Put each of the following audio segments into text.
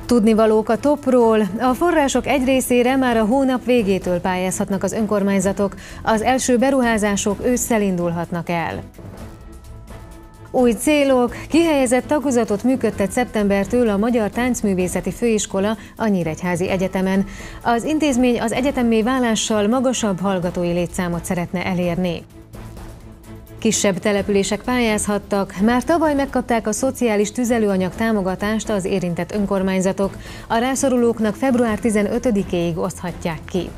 Tudnivalók a topról. A források egy részére már a hónap végétől pályázhatnak az önkormányzatok. Az első beruházások ősszel indulhatnak el. Új célok. Kihelyezett tagozatot működtet szeptembertől a Magyar Táncművészeti Főiskola a Nyíregyházi Egyetemen. Az intézmény az egyetemmé válással magasabb hallgatói létszámot szeretne elérni. Kisebb települések pályázhattak, már tavaly megkapták a szociális tüzelőanyag támogatást az érintett önkormányzatok. A rászorulóknak február 15-éig oszthatják ki.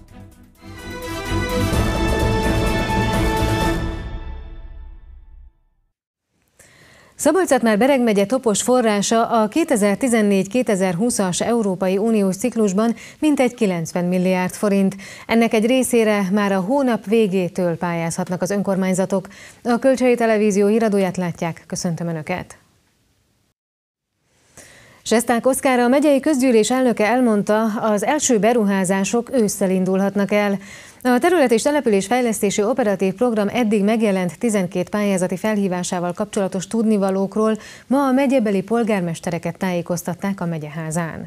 Szabolcs-Szatmár-Bereg megye topos forrása a 2014-2020-as Európai Uniós ciklusban mintegy 90 milliárd forint. Ennek egy részére már a hónap végétől pályázhatnak az önkormányzatok. A Kölcsei Televízió híradóját látják, köszöntöm Önöket! Sesták Oszkár, a megyei közgyűlés elnöke elmondta, az első beruházások ősszel indulhatnak el. A terület- és településfejlesztési operatív program eddig megjelent 12 pályázati felhívásával kapcsolatos tudnivalókról ma a megyebeli polgármestereket tájékoztatták a megyeházán.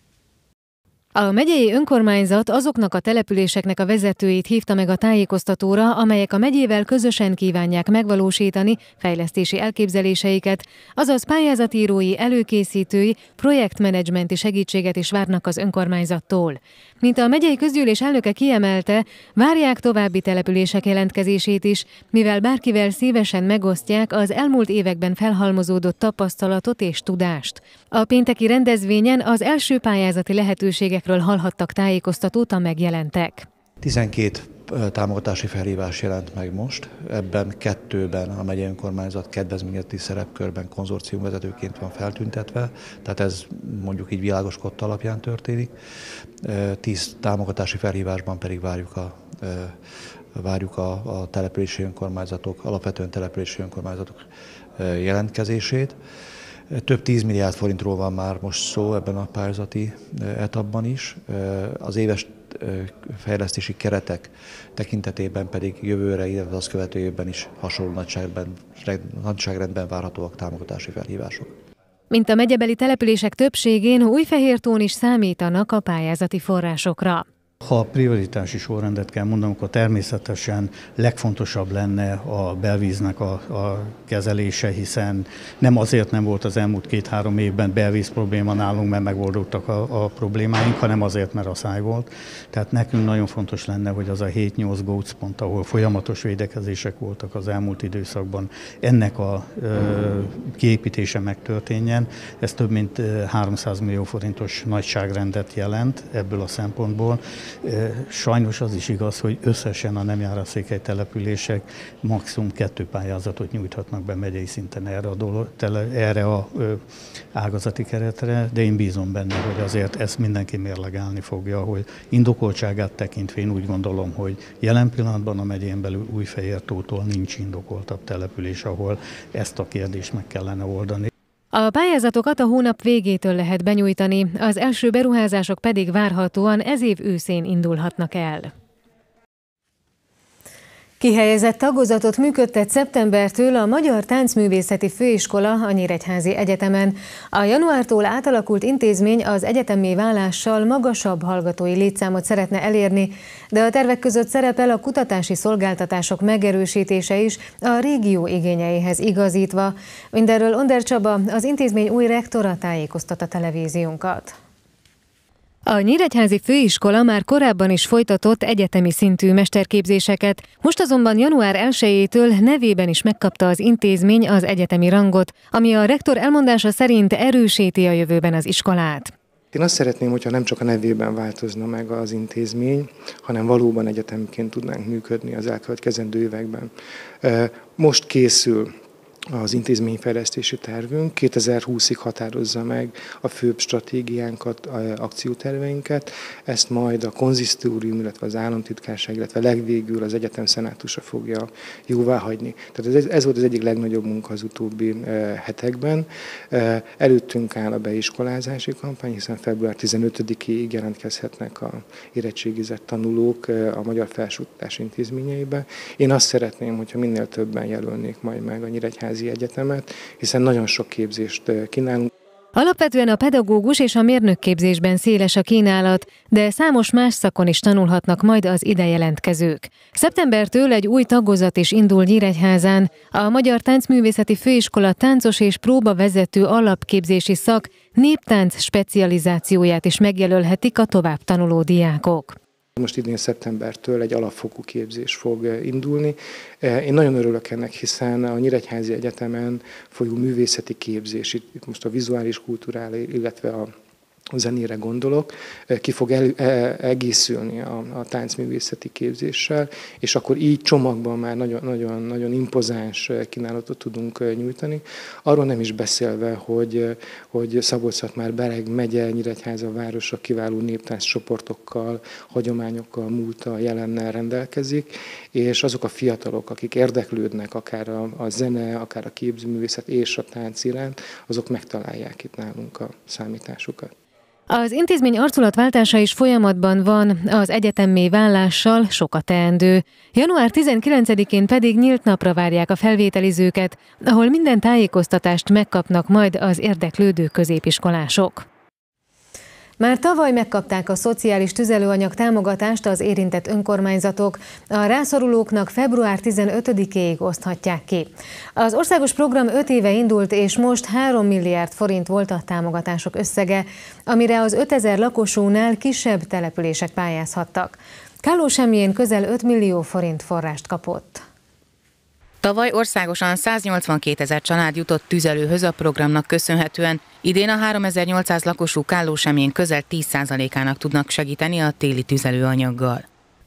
A megyei önkormányzat azoknak a településeknek a vezetőit hívta meg a tájékoztatóra, amelyek a megyével közösen kívánják megvalósítani fejlesztési elképzeléseiket, azaz pályázatírói, előkészítői, projektmenedzsmenti segítséget is várnak az önkormányzattól. Mint a megyei közgyűlés elnöke kiemelte, várják további települések jelentkezését is, mivel bárkivel szívesen megosztják az elmúlt években felhalmozódott tapasztalatot és tudást. A pénteki rendezvényen az első pályázati lehetőségekről hallhattak tájékoztatót a megjelentek. 12 támogatási felhívás jelent meg most, ebben 2-ben a megyei önkormányzat kedvezményezeti szerepkörben konzorciumvezetőként van feltüntetve, tehát ez mondjuk így világos kott alapján történik. 10 támogatási felhívásban pedig várjuk a települési önkormányzatok, alapvetően települési önkormányzatok jelentkezését. Több 10 milliárd forintról van már most szó ebben a pályázati etapban is. Az éves fejlesztési keretek tekintetében pedig jövőre, illetve az követő évben is hasonló nagyságrendben várhatóak támogatási felhívások. Mint a megyebeli települések többségén, Újfehértón is számítanak a pályázati forrásokra. Ha prioritási sorrendet kell mondanom, akkor természetesen legfontosabb lenne a belvíznek a kezelése, hiszen nem azért nem volt az elmúlt 2-3 évben belvíz probléma nálunk, mert megoldottak a problémáink, hanem azért, mert a száj volt. Tehát nekünk nagyon fontos lenne, hogy az a 7-8 gócpont, ahol folyamatos védekezések voltak az elmúlt időszakban, ennek a kiépítése megtörténjen. Ez több mint 300 millió forintos nagyságrendet jelent ebből a szempontból. Sajnos az is igaz, hogy összesen a nem járásszékely települések maximum 2 pályázatot nyújthatnak be megyei szinten erre a ágazati keretre, de én bízom benne, hogy azért ezt mindenki mérlegelni fogja, hogy indokoltságát tekintve én úgy gondolom, hogy jelen pillanatban a megyén belül Újfehértótól nincs indokoltabb település, ahol ezt a kérdést meg kellene oldani. A pályázatokat a hónap végétől lehet benyújtani, az első beruházások pedig várhatóan ez év őszén indulhatnak el. Kihelyezett tagozatot működtet szeptembertől a Magyar Táncművészeti Főiskola a Nyíregyházi Egyetemen. A januártól átalakult intézmény az egyetemmé válással magasabb hallgatói létszámot szeretne elérni, de a tervek között szerepel a kutatási szolgáltatások megerősítése is a régió igényeihez igazítva. Mindenről Onder Csaba, az intézmény új rektora tájékoztat a televíziónkat. A Nyíregyházi Főiskola már korábban is folytatott egyetemi szintű mesterképzéseket, most azonban január 1-től nevében is megkapta az intézmény az egyetemi rangot, ami a rektor elmondása szerint erősíti a jövőben az iskolát. Én azt szeretném, hogyha nem csak a nevében változna meg az intézmény, hanem valóban egyetemként tudnánk működni az elkövetkezendő években. Most készül az intézményfejlesztési tervünk, 2020-ig határozza meg a főbb stratégiánkat, akcióterveinket, ezt majd a konzisztórium, illetve az államtitkárság, illetve legvégül az egyetem szenátusa fogja jóváhagyni. Tehát ez volt az egyik legnagyobb munka az utóbbi hetekben. Előttünk áll a beiskolázási kampány, hiszen február 15-ig jelentkezhetnek a érettségizett tanulók a Magyar Felsőoktatási Intézményeibe. Én azt szeretném, hogyha minél többen jelölnék majd meg a Nyíregyházi Egyetemet, hiszen nagyon sok képzést kínálunk. Alapvetően a pedagógus és a mérnökképzésben széles a kínálat, de számos más szakon is tanulhatnak majd az ide jelentkezők. Szeptembertől egy új tagozat is indul Nyíregyházán. A Magyar Táncművészeti Főiskola táncos és próbavezető alapképzési szak néptánc specializációját is megjelölhetik a továbbtanuló diákok. Most idén szeptembertől egy alapfokú képzés fog indulni. Én nagyon örülök ennek, hiszen a Nyíregyházi Egyetemen folyó művészeti képzés, itt most a vizuális kultúrára, illetve a zenére gondolok, ki fog egészülni a táncművészeti képzéssel, és akkor így csomagban már nagyon impozáns kínálatot tudunk nyújtani. Arról nem is beszélve, hogy Szabolcs-Szatmár-Bereg megye, Nyíregyháza városa kiváló néptánc csoportokkal, hagyományokkal, múlttal, jelennel rendelkezik, és azok a fiatalok, akik érdeklődnek akár a zene, akár a képzőművészet és a tánc iránt, azok megtalálják itt nálunk a számításukat. Az intézmény arculatváltása is folyamatban van, az egyetemmé válással sok a teendő. Január 19-én pedig nyílt napra várják a felvételizőket, ahol minden tájékoztatást megkapnak majd az érdeklődő középiskolások. Már tavaly megkapták a szociális tüzelőanyag támogatást az érintett önkormányzatok. A rászorulóknak február 15-éig oszthatják ki. Az országos program 5 éve indult, és most 3 milliárd forint volt a támogatások összege, amire az 5000 lakosúnál kisebb települések pályázhattak. Kállósemjén közel 5 millió forint forrást kapott. Tavaly országosan 182 000 család jutott tüzelőhöz a programnak köszönhetően, idén a 3800 lakosú Kállósemjén közel 10%-ának tudnak segíteni a téli tüzelőanyaggal.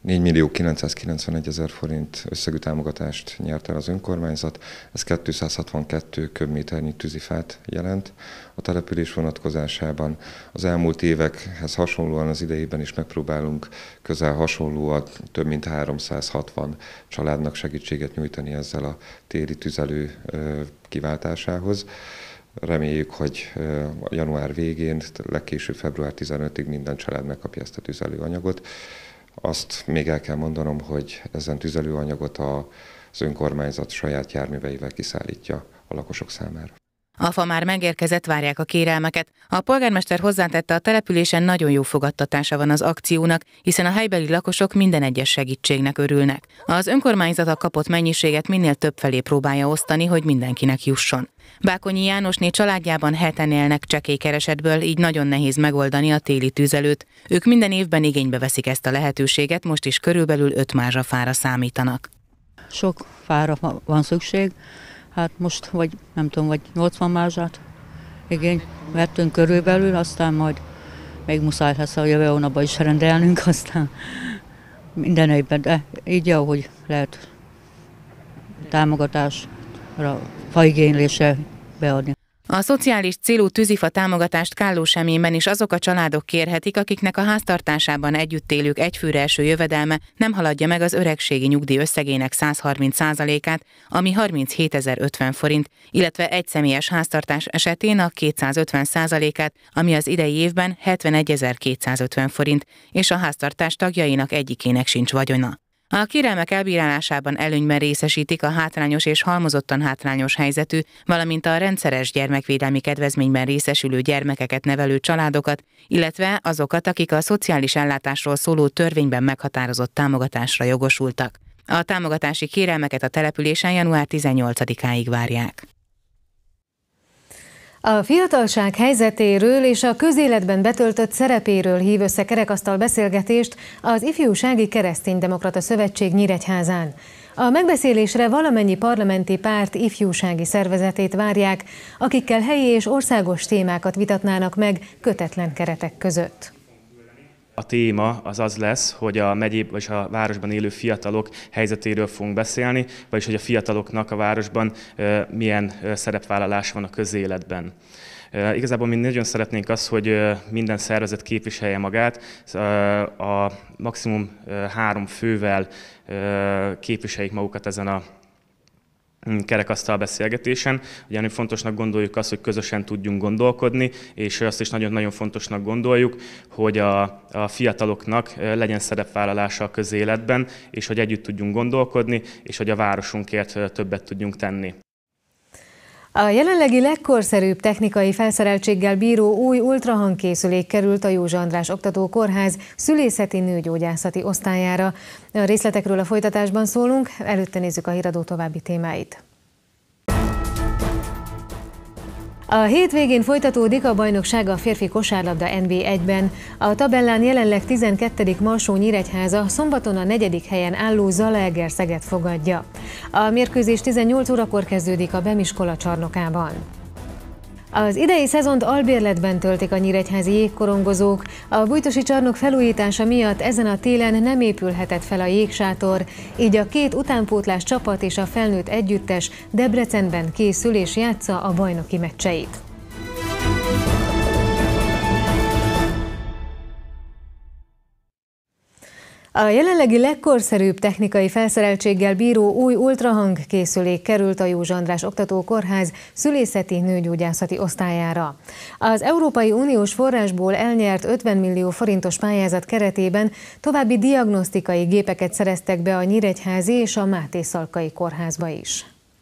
4.991.000 forint összegű támogatást nyert el az önkormányzat, ez 262 köbméternyi tűzifát jelent. A település vonatkozásában az elmúlt évekhez hasonlóan az idejében is megpróbálunk közel hasonlóan több mint 360 családnak segítséget nyújtani ezzel a téli tüzelő kiváltásához. Reméljük, hogy a január végén, legkésőbb február 15-ig minden család megkapja ezt a tüzelőanyagot. Azt még el kell mondanom, hogy ezen tüzelőanyagot az önkormányzat saját járműveivel kiszállítja a lakosok számára. AFA már megérkezett, várják a kérelmeket. A polgármester hozzátette, a településen nagyon jó fogadtatása van az akciónak, hiszen a helybeli lakosok minden egyes segítségnek örülnek. Az önkormányzat a kapott mennyiséget minél többfelé próbálja osztani, hogy mindenkinek jusson. Bákonyi Jánosné családjában 7-en élnek csekély keresetből, így nagyon nehéz megoldani a téli tüzelőt. Ők minden évben igénybe veszik ezt a lehetőséget, most is körülbelül 5 mázsafára számítanak. Sok fára van szükség, hát most vagy nem tudom, vagy 80 mázsát igény vettünk körülbelül, aztán majd még muszáj lesz a jövő hónapban is rendelnünk, aztán minden évben, de így jó, hogy lehet támogatásra, faigénylésre beadni. A szociális célú tűzifa támogatást Kállósemjénben is azok a családok kérhetik, akiknek a háztartásában együtt élők egyfőre eső jövedelme nem haladja meg az öregségi nyugdíj összegének 130%-át, ami 37.050 forint, illetve egyszemélyes háztartás esetén a 250%-át, ami az idei évben 71.250 forint, és a háztartás tagjainak egyikének sincs vagyona. A kérelmek elbírálásában előnyben részesítik a hátrányos és halmozottan hátrányos helyzetű, valamint a rendszeres gyermekvédelmi kedvezményben részesülő gyermekeket nevelő családokat, illetve azokat, akik a szociális ellátásról szóló törvényben meghatározott támogatásra jogosultak. A támogatási kérelmeket a településen január 18-áig várják. A fiatalság helyzetéről és a közéletben betöltött szerepéről hív össze kerekasztal beszélgetést az Ifjúsági Kereszténydemokrata Szövetség Nyíregyházán. A megbeszélésre valamennyi parlamenti párt ifjúsági szervezetét várják, akikkel helyi és országos témákat vitatnának meg kötetlen keretek között. A téma az lesz, hogy a megyében vagy a városban élő fiatalok helyzetéről fogunk beszélni, vagyis hogy a fiataloknak a városban milyen szerepvállalás van a közéletben. Igazából mi nagyon szeretnénk azt, hogy minden szervezet képviselje magát, a maximum 3 fővel képviseljék magukat ezen a kerekasztal beszélgetésen. Ugyanis fontosnak gondoljuk azt, hogy közösen tudjunk gondolkodni, és azt is nagyon-nagyon fontosnak gondoljuk, hogy a fiataloknak legyen szerepvállalása a közéletben, és hogy együtt tudjunk gondolkodni, és hogy a városunkért többet tudjunk tenni. A jelenlegi legkorszerűbb technikai felszereltséggel bíró új ultrahangkészülék került a Józsa András Oktatókórház szülészeti nőgyógyászati osztályára. A részletekről a folytatásban szólunk, előtte nézzük a híradó további témáit. A hétvégén folytatódik a bajnokság a férfi kosárlabda NB1-ben. A tabellán jelenleg 12. Marsó-Nyíregyháza szombaton a 4. helyen álló Zalaegerszeget fogadja. A mérkőzés 18 órakor kezdődik a Bemiskola csarnokában. Az idei szezont albérletben töltik a nyíregyházi jégkorongozók. A Bújtosi csarnok felújítása miatt ezen a télen nem épülhetett fel a jégsátor, így a két utánpótlás csapat és a felnőtt együttes Debrecenben készül és játsza a bajnoki meccseit. A jelenlegi legkorszerűbb technikai felszereltséggel bíró új ultrahang készülék került a Józsa András Oktatókórház szülészeti nőgyógyászati osztályára. Az Európai Uniós forrásból elnyert 50 millió forintos pályázat keretében további diagnosztikai gépeket szereztek be a Nyíregyházi és a Máté Szalkai kórházba is.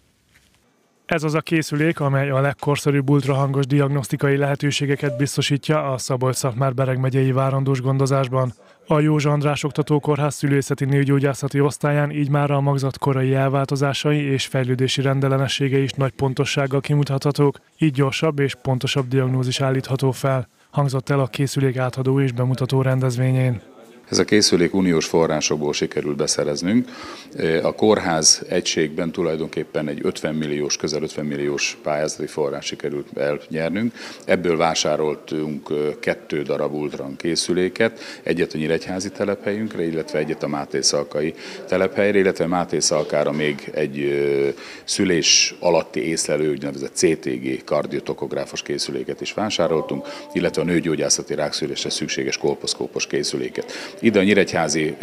Ez az a készülék, amely a legkorszerűbb ultrahangos diagnosztikai lehetőségeket biztosítja a Szabolcs-Szatmár-Bereg megyei várandós gondozásban. A Józsa András Oktatókórház szülészeti nőgyógyászati osztályán így már a magzat korai elváltozásai és fejlődési rendellenessége is nagy pontossággal kimutathatók, így gyorsabb és pontosabb diagnózis állítható fel, hangzott el a készülék átadó és bemutató rendezvényén. Ez a készülék uniós forrásokból sikerült beszereznünk. A kórház egységben tulajdonképpen egy 50 milliós, közel 50 milliós pályázati forrás sikerült elnyernünk. Ebből vásároltunk 2 darab ultrahang készüléket, egyet a nyíregyházi telephelyünkre, illetve egyet a Máté Szalkai telephelyre, illetve Máté Szalkára még egy szülés alatti észlelő, úgynevezett CTG kardiotokográfos készüléket is vásároltunk, illetve a nőgyógyászati rákszülésre szükséges kolposzkópos készüléket. Ide a nyíregyházi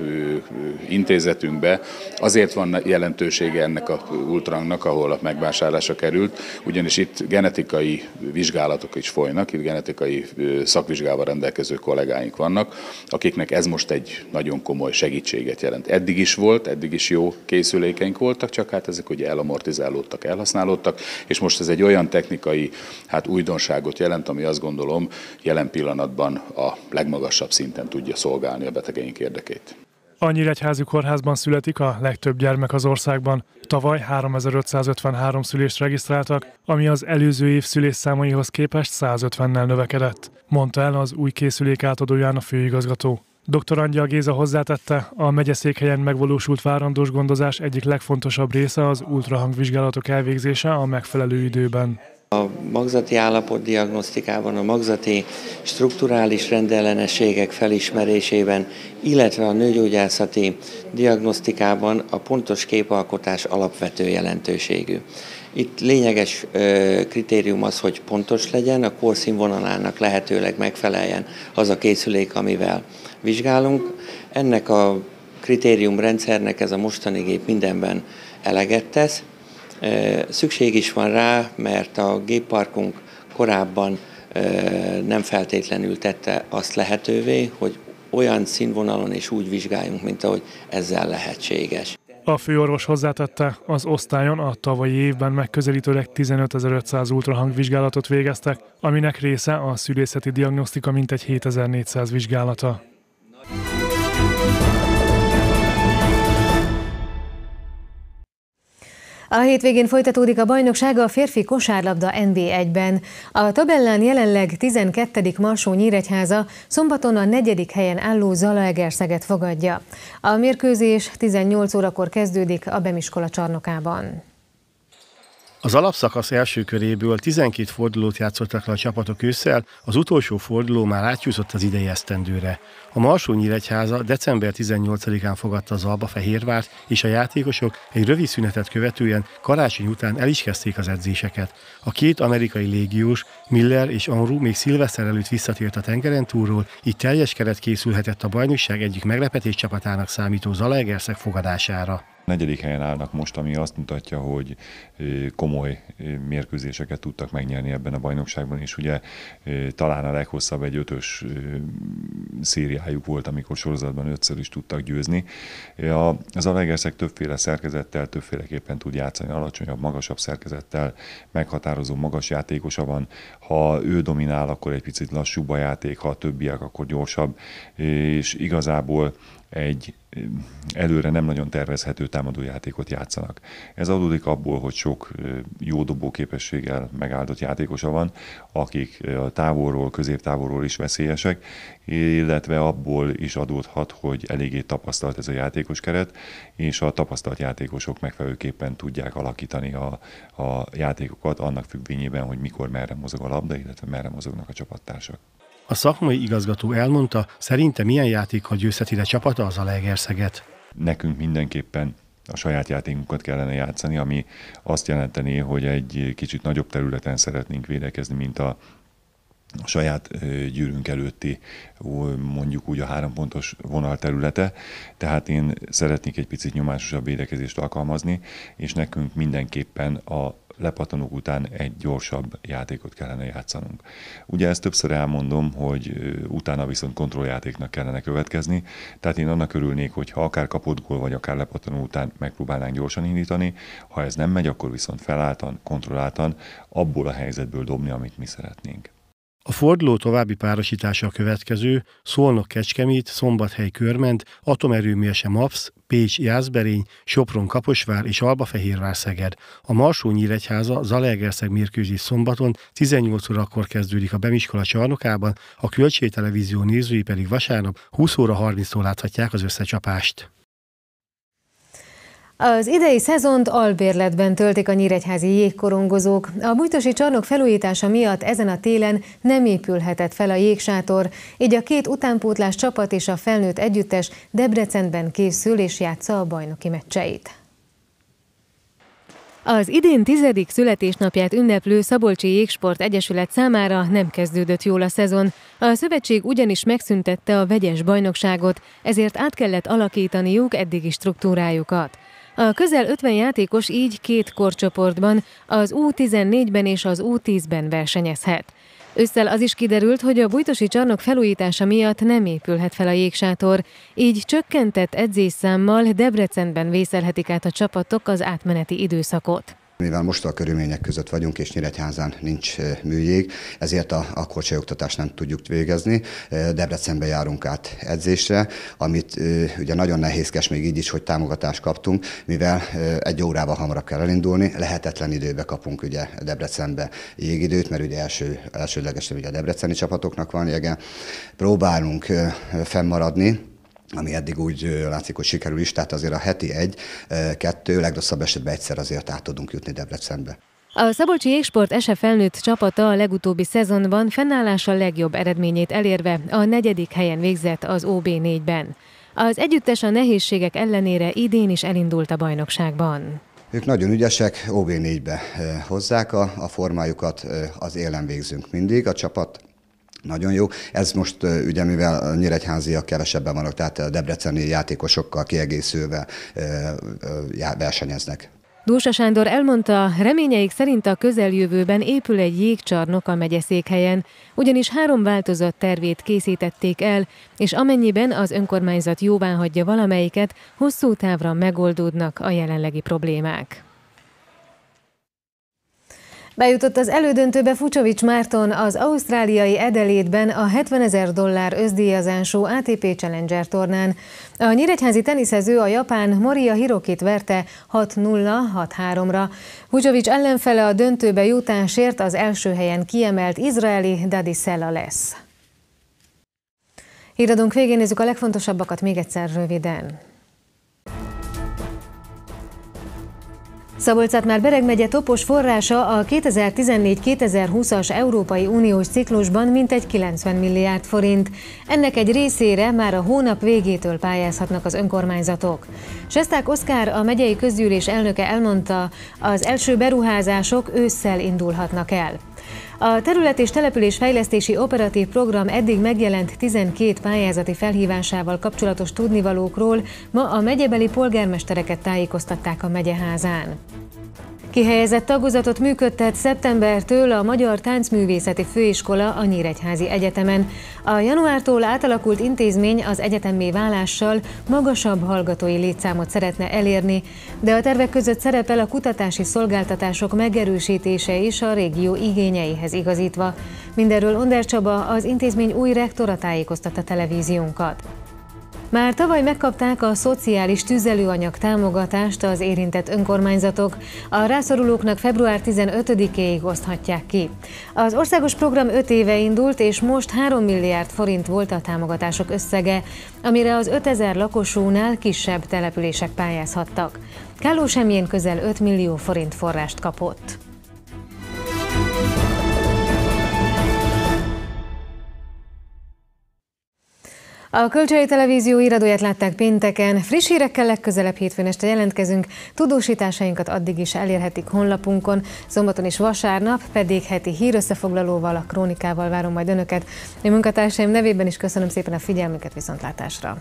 intézetünkbe azért van jelentősége ennek a ultrahangnak, ahol a megvásárlása került, ugyanis itt genetikai vizsgálatok is folynak, itt genetikai szakvizsgával rendelkező kollégáink vannak, akiknek ez most egy nagyon komoly segítséget jelent. Eddig is volt, eddig is jó készülékeink voltak, csak hát ezek ugye elamortizálódtak, elhasználódtak, és most ez egy olyan technikai újdonságot jelent, ami azt gondolom jelen pillanatban a legmagasabb szinten tudja szolgálni a betegeink érdekét. A Nyíregyházi kórházban születik a legtöbb gyermek az országban. Tavaly 3553 szülést regisztráltak, ami az előző év szülésszámaihoz képest 150-nel növekedett, mondta el az új készülék átadóján a főigazgató. Dr. Angyal Géza hozzátette, a megyeszékhelyen megvalósult várandós gondozás egyik legfontosabb része az ultrahangvizsgálatok elvégzése a megfelelő időben. A magzati állapot diagnosztikában, a magzati strukturális rendellenességek felismerésében, illetve a nőgyógyászati diagnosztikában a pontos képalkotás alapvető jelentőségű. Itt lényeges kritérium az, hogy pontos legyen, a korszínvonalának lehetőleg megfeleljen az a készülék, amivel vizsgálunk. Ennek a kritériumrendszernek ez a mostani gép mindenben eleget tesz. Szükség is van rá, mert a gépparkunk korábban nem feltétlenül tette azt lehetővé, hogy olyan színvonalon és úgy vizsgáljunk, mint ahogy ezzel lehetséges. A főorvos hozzátette, az osztályon a tavalyi évben megközelítőleg 15.500 ultrahangvizsgálatot végeztek, aminek része a szülészeti diagnosztika mintegy 7400 vizsgálata. A hétvégén folytatódik a bajnokság a férfi kosárlabda NB1-ben. A tabellán jelenleg 12. Marsó-Nyíregyháza szombaton a 4. helyen álló Zalaegerszeget fogadja. A mérkőzés 18 órakor kezdődik a Bemiskola csarnokában. Az alapszakasz első köréből 12 fordulót játszottak le a csapatok ősszel, az utolsó forduló már átjúzott az idei esztendőre. A Marsó-Nyíregyháza december 18-án fogadta az Albafehérvárt, és a játékosok egy rövid szünetet követően karácsony után el is kezdték az edzéseket. A két amerikai légiós, Miller és Henry még szilveszter előtt visszatért a tengeren túlról, így teljes keret készülhetett a bajnokság egyik meglepetés csapatának számító Zalaegerszeg fogadására. 4. helyen állnak most, ami azt mutatja, hogy komoly mérkőzéseket tudtak megnyerni ebben a bajnokságban, és ugye talán a leghosszabb egy 5-ös szériájuk volt, amikor sorozatban 5-ször is tudtak győzni. Az Zalaegerszeg többféle szerkezettel, többféleképpen tud játszani, alacsonyabb, magasabb szerkezettel, meghatározó magas játékosa van. Ha ő dominál, akkor egy picit lassúbb a játék, ha a többiek, akkor gyorsabb, és igazából egy előre nem nagyon tervezhető támadójátékot játszanak. Ez adódik abból, hogy sok jó dobóképességgel megáldott játékosa van, akik távolról, középtávolról is veszélyesek, illetve abból is adódhat, hogy eléggé tapasztalt ez a játékos keret, és a tapasztalt játékosok megfelelőképpen tudják alakítani a játékokat annak függvényében, hogy mikor merre mozog a labda, illetve merre mozognak a csapattársak. A szakmai igazgató elmondta, szerinte milyen játékkal győzheti le csapata az Zalaegerszeget. Nekünk mindenképpen a saját játékunkat kellene játszani, ami azt jelenteni, hogy egy kicsit nagyobb területen szeretnénk védekezni, mint a saját gyűrűnk előtti, mondjuk úgy a 3 pontos vonal területe. Tehát én szeretnék egy picit nyomásosabb védekezést alkalmazni, és nekünk mindenképpen a lepattanók után egy gyorsabb játékot kellene játszanunk. Ugye ezt többször elmondom, hogy utána viszont kontrolljátéknak kellene következni, tehát én annak örülnék, hogy ha akár kapott gól, vagy akár lepattanó után megpróbálnánk gyorsan indítani, ha ez nem megy, akkor viszont felálltan, kontrolláltan abból a helyzetből dobni, amit mi szeretnénk. A forduló további párosítása a következő: Szolnok-Kecskemét, Szombathely-Körment, Atomerőmérse-Mapsz, Pécs-Jászberény, Sopron-Kaposvár és Albafehérvár-Szeged. A Marsó-Nyíregyháza Zalaegerszeg mérkőzés szombaton 18 órakor kezdődik a Bemiskola csarnokában, a Kölcsey Televízió nézői pedig vasárnap 20 óra 30-tól láthatják az összecsapást. Az idei szezont albérletben töltik a nyíregyházi jégkorongozók. A Bújtosi csarnok felújítása miatt ezen a télen nem épülhetett fel a jégsátor, így a 2 utánpótlás csapat és a felnőtt együttes Debrecenben készül és játsza a bajnoki meccseit. Az idén 10. születésnapját ünneplő Szabolcsi Jégsport Egyesület számára nem kezdődött jól a szezon. A szövetség ugyanis megszüntette a vegyes bajnokságot, ezért át kellett alakítaniuk eddigi struktúrájukat. A közel 50 játékos így 2 korcsoportban, az U14-ben és az U10-ben versenyezhet. Ősszel az is kiderült, hogy a Bújtosi csarnok felújítása miatt nem épülhet fel a jégsátor, így csökkentett edzésszámmal Debrecenben vészelhetik át a csapatok az átmeneti időszakot. Mivel most a körülmények között vagyunk, és Nyíregyházán nincs műjég, ezért a korcsolyoktatást nem tudjuk végezni. Debrecenbe járunk át edzésre, amit ugye nagyon nehézkes még így is, hogy támogatást kaptunk, mivel 1 órával hamarabb kell elindulni, lehetetlen időbe kapunk ugye Debrecenbe jégidőt, mert ugye elsődlegesen ugye a debreceni csapatoknak van jege. Próbálunk fennmaradni, ami eddig úgy látszik, hogy sikerül is, tehát azért a heti 1-2, legrosszabb esetben egyszer azért át tudunk jutni Debrecenbe. A Szabolcsi Jégsport SE felnőtt csapata a legutóbbi szezonban fennállása legjobb eredményét elérve a 4. helyen végzett az OB4-ben. Az együttes a nehézségek ellenére idén is elindult a bajnokságban. Ők nagyon ügyesek, OB4-be hozzák a formájukat, az élen végzünk mindig, a csapat nagyon jó. Ez most ugye, mivel a nyíregyháziak kevesebben vannak, tehát a debreceni játékosokkal kiegészülve versenyeznek. Dósa Sándor elmondta, reményeik szerint a közeljövőben épül egy jégcsarnok a megyeszékhelyen, ugyanis 3 változat tervét készítették el, és amennyiben az önkormányzat jóváhagyja valamelyiket, hosszú távra megoldódnak a jelenlegi problémák. Bejutott az elődöntőbe Fucsovics Márton az ausztráliai Adelaide-ben a $70 000 összdíjazású ATP Challenger tornán. A nyíregyházi teniszező a japán Moria Hirokit verte 6-0-6-3-ra. Fucsovics ellenfele a döntőbe jutásért az első helyen kiemelt izraeli Dadi Sela lesz. Híradónk végén nézzük a legfontosabbakat még egyszer röviden. Szabolcs-Szatmár-Bereg megye topos forrása a 2014-2020-as Európai Uniós ciklusban mintegy 90 milliárd forint. Ennek egy részére már a hónap végétől pályázhatnak az önkormányzatok. Sesták Oszkár, a megyei közgyűlés elnöke elmondta, az első beruházások ősszel indulhatnak el. A terület és településfejlesztési operatív program eddig megjelent 12 pályázati felhívásával kapcsolatos tudnivalókról ma a megyebeli polgármestereket tájékoztatták a megyeházán. Kihelyezett tagozatot működtet szeptembertől a Magyar Táncművészeti Főiskola a Nyíregyházi Egyetemen. A januártól átalakult intézmény az egyetemmé válással magasabb hallgatói létszámot szeretne elérni, de a tervek között szerepel a kutatási szolgáltatások megerősítése is a régió igényeihez igazítva. Mindenről Onder Csaba, az intézmény új rektora tájékoztatta televíziónkat. Már tavaly megkapták a szociális tüzelőanyag támogatást az érintett önkormányzatok. A rászorulóknak február 15-éig oszthatják ki. Az országos program 5 éve indult, és most 3 milliárd forint volt a támogatások összege, amire az 5000 lakosúnál kisebb települések pályázhattak. Kállósemjén közel 5 millió forint forrást kapott. A Kölcsei Televízió híradóját látták pénteken. Friss hírekkel legközelebb hétfőn este jelentkezünk. Tudósításainkat addig is elérhetik honlapunkon, szombaton és vasárnap pedig heti hírösszefoglalóval, a krónikával várom majd önöket. A munkatársaim nevében is köszönöm szépen a figyelmüket, viszontlátásra!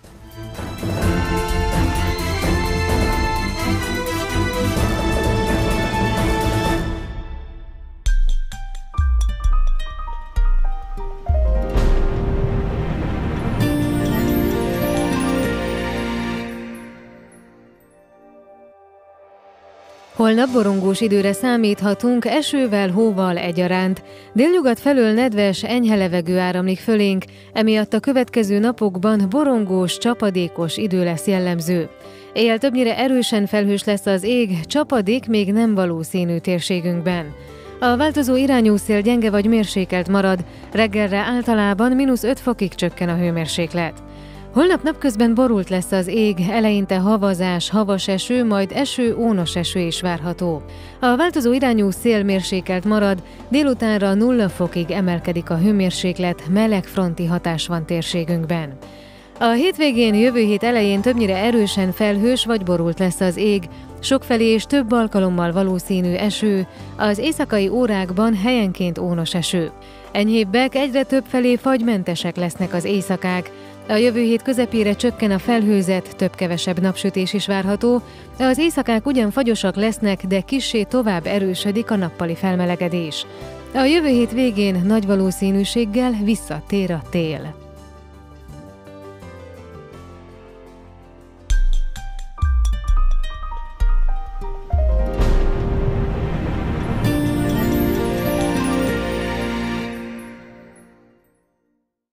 Holnap borongós időre számíthatunk, esővel, hóval egyaránt. Délnyugat felől nedves, enyhe levegő áramlik fölénk, emiatt a következő napokban borongós, csapadékos idő lesz jellemző. Éjjel többnyire erősen felhős lesz az ég, csapadék még nem valószínű térségünkben. A változó irányú szél gyenge vagy mérsékelt marad, reggelre általában -5 fokig csökken a hőmérséklet. Holnap napközben borult lesz az ég, eleinte havazás, havas eső, majd eső, ónos eső is várható. A változó irányú szél mérsékelt marad, délutánra 0 fokig emelkedik a hőmérséklet, meleg fronti hatás van térségünkben. A hétvégén, jövő hét elején többnyire erősen felhős vagy borult lesz az ég, sokfelé és több alkalommal valószínű eső, az éjszakai órákban helyenként ónos eső. Enyhébbek, egyre több felé fagymentesek lesznek az éjszakák. A jövő hét közepére csökken a felhőzet, több-kevesebb napsütés is várható. Az éjszakák ugyan fagyosak lesznek, de kissé tovább erősödik a nappali felmelegedés. A jövő hét végén nagy valószínűséggel visszatér a tél.